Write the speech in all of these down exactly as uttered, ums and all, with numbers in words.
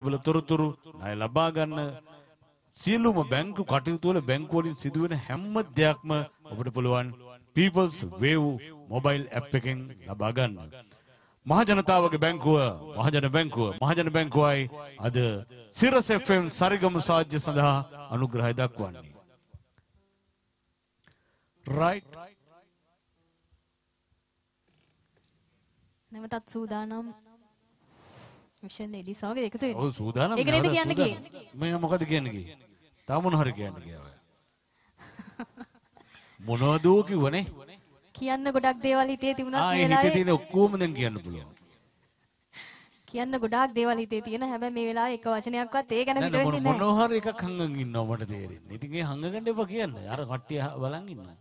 වල තොරතුරු ණය ලබා ගන්න සියලුම බැංකු කටයුතු වල බැංකු වලින් සිදුවෙන හැම දෙයක්ම ඔබට පුළුවන් People's Wave mobile app එකෙන් ලබා ගන්න. මහජනතාවගේ බැංකුව මහජන බැංකුව මහජන බැංකුවයි අද සිරස එෆ් එම් සරිගම සාජ්‍ය සඳහා අනුග්‍රහය දක්වන්නේ. right නැවතත් සූදානම් මිෂන් ලේඩිස් වගේ එකතු වෙන්න. ඔව් සූදානම්. ඒක නේද කියන්න ගියේ. මම මොකද කියන්න ගියේ? තා මොන හරි කියන්න ගියා. මොනවද කිව්වනේ? කියන්න ගොඩක් දේවල් හිතේ තිබුණත් මේ වෙලාවේ ආ හිතේ තියෙන ඔක්කොම දැන් කියන්න පුළුවන්. කියන්න ගොඩාක් දේවල් හිතේ තියෙන හැබැයි මේ වෙලාවේ එක වචනයක්වත් ඒ ගැන හිත වෙන්නේ නැහැ. මොනවා හරි එකක් හංගන් ඉන්නවා මට තේරෙන්නේ. ඉතින් ඒ හංග ගන්න එපා කියන්න. අර කට්ටිය බලන් ඉන්නවා.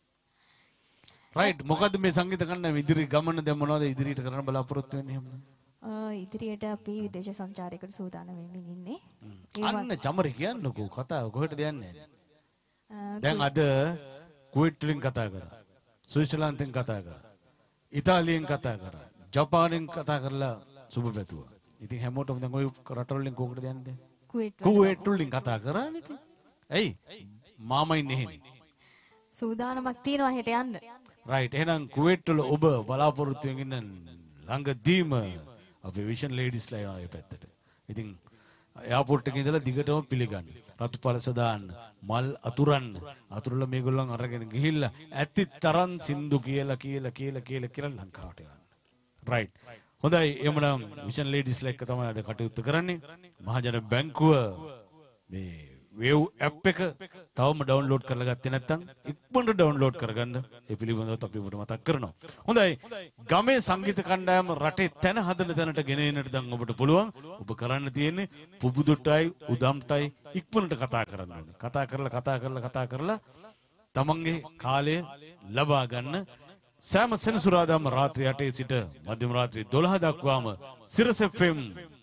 රයිට් මොකද්ද මේ සංගීත කණ්ඩායම ඉදිරි ගමන දැන් මොනවද ඉදිරියට කරන්න බලාපොරොත්තු වෙන්නේ එහෙම? ඉදිරියට අපි විදේශ සංචාරයකට සූදානම් වෙමින් ඉන්නේ. අන්න චමරි කියන්නකෝ කතාව කොහෙටද යන්නේ? දැන් අද කුවේට් වලින් කතා කරා. ස්විට්සර්ලන්තෙන් කතා කරා. ඉතාලියෙන් කතා කරා. ජපානයෙන් කතා කරලා සුබ පැතුවා. ඉතින් හැමෝටම දැන් ওই රටවලින් කොහොමද යන්නේ? කුවේට් කුවේට් වලින් කතා කරානේ ඉතින්. ඇයි? මාමා ඉන්නේ එහෙනේ. සූදානමක් තියනවා හෙට යන්න. රයිට් එහෙනම් කුවේට් වල ඔබ බලාපොරොත්තු වෙන ළඟදීම අපේ විෂන් ලේඩිස්ලා යනවා ඒ පැත්තට. ඉතින් එයාපෝට් එකේ ඉඳලා දිගටම පිළිගන්න. රතු පළස දාන්න, මල් අතුරන්න. අතුරුලා මේගොල්ලන් අරගෙන ගිහිල්ලා ඇති තරම් සින්දු කියලා කියලා කියලා කියලා කියලා ලංකාවට යන්න. රයිට්. හොඳයි එමුනම් විෂන් ලේඩිස්ලා එක්ක තමයි අද කටයුතු කරන්නේ. මහජන බැංකුව මේ වේව් ඇප් එක තවම ඩවුන්ලෝඩ් කරලා ගත්තේ නැත්නම් ඉක්මනට ඩවුන්ලෝඩ් කරගන්න. ඒ පිළිබඳව අපි ඔබට මතක් කරනවා. හොඳයි. ගමේ සංගීත කණ්ඩායම රටේ තැන හදන තැනට ගෙන එන්නට දැන් ඔබට පුළුවන්. ඔබ කරන්න තියෙන්නේ පුබුදුටයි උදම්ටයි ඉක්මනට කතා කරන්න ඕනේ. කතා කරලා කතා කරලා කතා කරලා තමන්ගේ කාලය ලබා ගන්න. සෑම සෙනසුරාදාම රාත්‍රී අටේ සිට මධ්‍යම රාත්‍රී දොළහ දක්වාම සිරස එෆ් එම්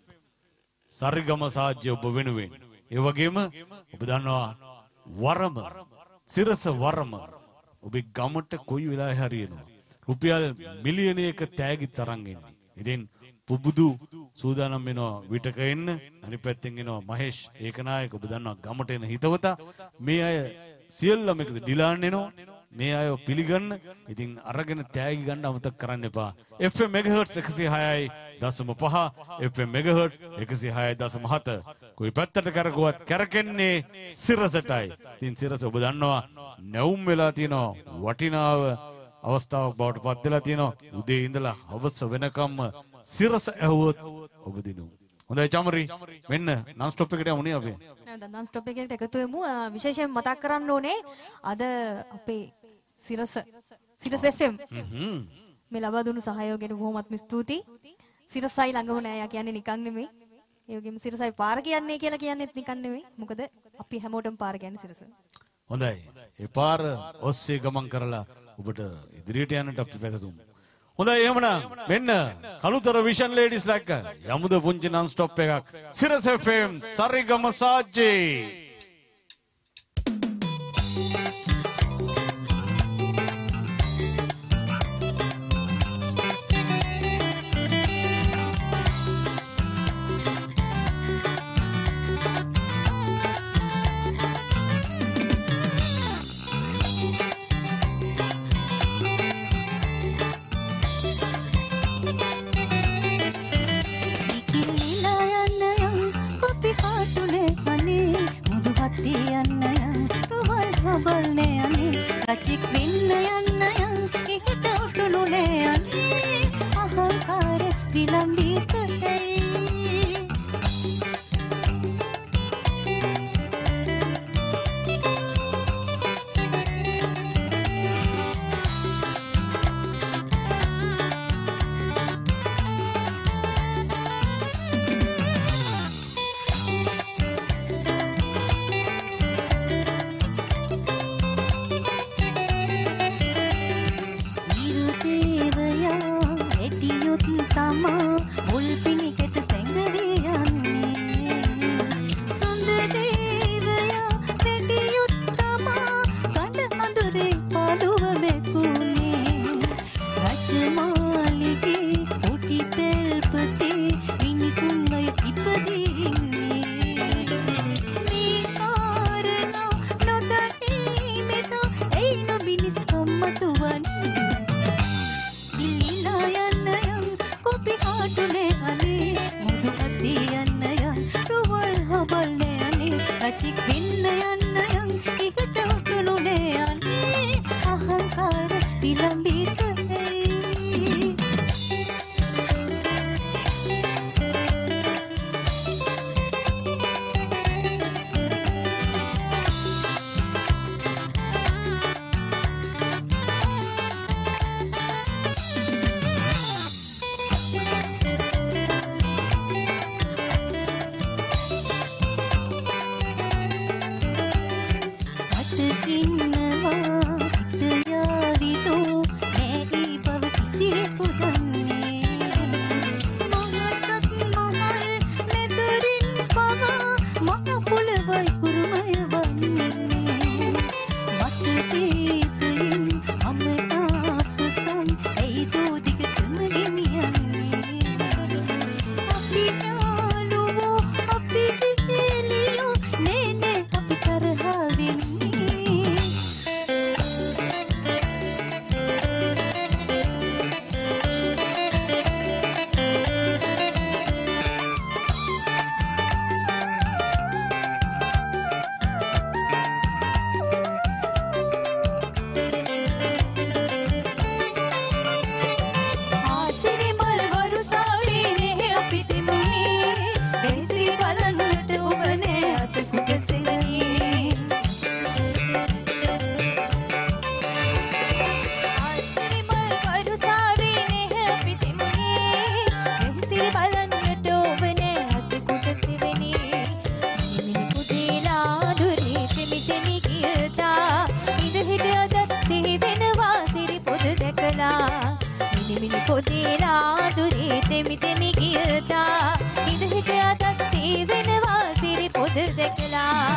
සරිගම සාජ්‍ය ඔබ වෙනුවෙන් ඒ වගේම ඔබ දන්නවා වරම සිරස වරම ඔබේ ගමට කොයි වෙලාවෙ හරි එනවා. රුපියල් මිලියනයක තෑගි තරම් එන්නේ. ඉතින් පුබුදු සූදානම් වෙනවා විටක එන්න. අනිත් පැත්තෙන් එනවා මහේෂ් ඒකනායක ඔබ දන්නවා ගමට එන හිතවතා. මේ අය සියල්ලම එකද ඩිලාන් එනවා. මේ අය පිළිගන්න. ඉතින් අරගෙන තෑගි ගන්න අමතක කරන්න එපා. එෆ් එම් මෙගාහර්ට්ස් එකසිය හයයි දශම පහ එෆ් එම් මෙගාහර්ට්ස් එකසිය හයයි දශම හත කොයි පැත්තට කරකුවත් කරකෙන්නේ සිරසටයි. ඉතින් සිරස ඔබ දන්නවා නැවුම් වෙලා තියෙනවා වටිනාව අවස්ථාවක් බවට පත් වෙලා තියෙනවා. උදේ ඉඳලා හවස වෙනකම්ම සිරස ඇහුවොත් ඔබ දිනු. හොඳයි චමරි මෙන්න නන් ස්ටොප් එකට යමුනේ අපි. නේද නන් ස්ටොප් එකට එකතු වෙමු. විශේෂයෙන් මතක් කරන්න ඕනේ අද අපේ සිරස සිරස එෆ් එම් මේ ලබා දුන්නු සහයෝගයට බොහොමත්ම ස්තුතියි. සිරසයි ළඟම නෑ යා කියන්නේ නිකන් නෙමෙයි. ඒ වගේම සිරසයි පාර කියන්නේ කියලා කියන්නේත් නිකන් නෙමෙයි. මොකද අපි හැමෝටම පාර කියන්නේ සිරස. හොඳයි. ඒ පාර ඔස්සේ ගමන් කරලා ඔබට ඉදිරියට යන්නට අපි පැතුම්. හොඳයි එහෙමනම් මෙන්න කළුතර විෂන් ලේඩිස්ලා එක්ක යමුද පුංචි නන් ස්ටොප් එකක් සිරස එෆ් එම් සරිගම සාජ්ජේ. Racik minnayan nayan ihita utulune ani ahankar vilambit hai බලන්නට ඔබනේ අත කුටසෙවනේ ආසිරිමල් වරුසාවේ නෙහ පිතිමුනේ එහිසිරි බලන්නට ඔබනේ අත කුටසෙවනේ මිනි පුදේලා දුරේ තෙමි තෙමි ගියතා ඉඳ හිට අද සිහි වෙනවා සිරි පොද දැකලා මිනි මිනි පොදේලා දුරේ තෙමි තෙමි ගියතා ඉඳ හිට අද සිහි වෙනවා සිරි පොද දැකලා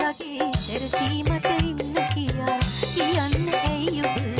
යාගේ සැරසීමට ඉන්න කියා කියන්න ඇයි ඔබ